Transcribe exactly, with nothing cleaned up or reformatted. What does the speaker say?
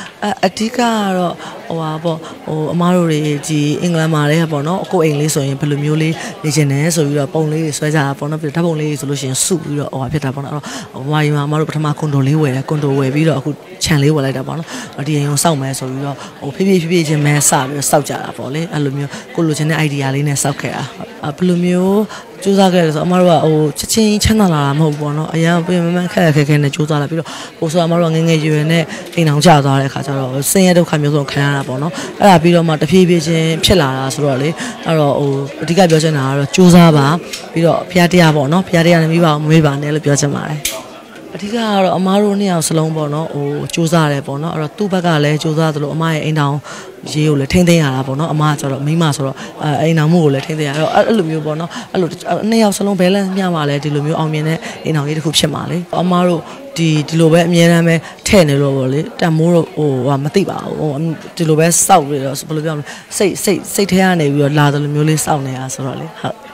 အဓိကတော့ဟိုပါပေါ့ဟိုအမားတို့တွေဒီအင်္ဂလန်မှာလည်းပေါ့နော်ကိုအိမ်လေးဆိုရင်ဘယ်လိုမျိုးလေးနေချင်တယ်ဆိုပြီးတော့ပုံလေးဆွဲကြတာပေါ့နော်ပြီးတော့ဓာတ်ပုံလေးဆိုလို့ရှိရင်စုပြီးတော့ဟိုဖြစ်တာပေါ့နော်အဲ့တော့ဟိုမာရီမှာအမားတို့ပထမကွန်ဒိုလေးဝယ်တယ်ကွန်ဒိုဝယ်ပြီးတော့အခုခြံလေးဝယ်လိုက်တာပေါ့နော်ဒီအိမ်ကိုစောက်မယ်ဆိုပြီးတော့ဟိုဖြည်းဖြည်းဖြည်းဖြည်းချင်းမဲစပြီးတော့စောက်ကြတာပေါ့လေအဲ့လိုမျိုးကိုလိုချင်တဲ့ idea လေးနဲ့စောက်ခဲ့တာဘယ်လိုမျိုးစူးစမ်းခဲ့တယ်ဆိုအမတို့ကဟိုချက်ချင်းချမ်းသာလာတာမဟုတ်ဘူးပေါ့နော်အရင်ပြင်မမှန်ခက်ခက်ခဲခဲနဲ့စူးစမ်းလာပြီးတော့ဟိုဆိုအမတို့ကငငယ်ရွယ်နဲ့အိမ်အောင်ကျသွားတဲ့အခါကျတော့ဆင်းရဲဒုက္ခမျိုးစုံခံရတာပေါ့နော်အဲ့ဒါပြီးတော့မှတဖြည်းဖြည်းချင်းဖြစ်လာတာဆိုတော့လေအဲ့တော့ဟိုအဓိကပြောချင်တာကတော့စူးစမ်းပါပြီးတော့ဖျားတရားပေါ့နော်ဖျားတရားနဲ့မိဘအောင်မမေ့ပါနဲ့လို့ပြောချင်ပါတယ်အဓိကကတော့အမားတို့နှစ်ယောက်စလုံးပေါ့နော်ဟိုစူးစမ်းရတယ်ပေါ့နော်အဲ့တော့သူ့ဘက်ကလည်းစူးစမ်းသလိုအမရဲ့အိမ်တောင်ရေးကိုလည်းထိမ့်သိမ်းရတာပေါ့နော်အမကကျတော့မိမဆိုတော့အဲအိမ်တောင်မှုကိုလည်းထိမ့်သိမ်းရတော့အဲ့လိုမျိုးပေါ့နော်အဲ့လိုနှစ်ယောက်စလုံး balance မျှမှာလဲဒီလိုမျိုးအောင်မြင်တဲ့အိမ်တောင်ရေးတစ်ခုဖြစ်မှာလေအမတို့ဒီဒီလိုပဲအများအားပဲထဲ့နေလို့ပေါ့လေတန်မိုးတော့ဟိုဟာမသိပါဘူးဟိုဒီလိုပဲစောက်ပြီးတော့ဘယ်လိုပြောမလဲစိတ်စိတ်စိတ်ထဲကနေပြီးတော့လာတယ်လိုမျိုးလေးစောက်နေတာဆိုတော့လေဟုတ်